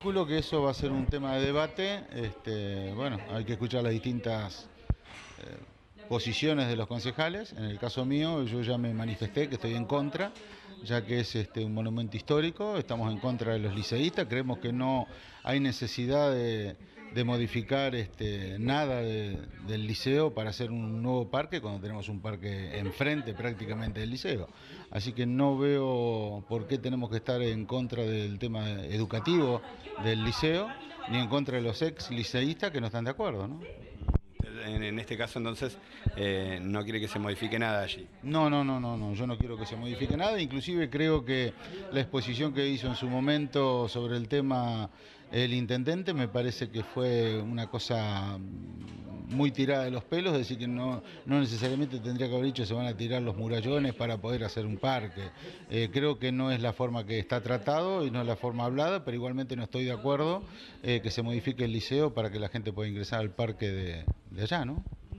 Calculo que eso va a ser un tema de debate. Bueno, hay que escuchar las distintas posiciones de los concejales. En el caso mío, yo ya me manifesté que estoy en contra, ya que es un monumento histórico. Estamos en contra de los liceístas. Creemos que no hay necesidad de modificar nada del liceo para hacer un nuevo parque cuando tenemos un parque enfrente prácticamente del liceo. Así que no veo por qué tenemos que estar en contra del tema educativo del liceo, ni en contra de los ex liceístas que no están de acuerdo, ¿no? En este caso, entonces, no quiere que se modifique nada allí. No, no, no, no, no, yo no quiero que se modifique nada, inclusive creo que la exposición que hizo en su momento sobre el tema el intendente me parece que fue una cosa muy tirada de los pelos, es decir, que no necesariamente tendría que haber dicho se van a tirar los murallones para poder hacer un parque. Creo que no es la forma que está tratado y no es la forma hablada, pero igualmente no estoy de acuerdo que se modifique el liceo para que la gente pueda ingresar al parque de allá, ¿no?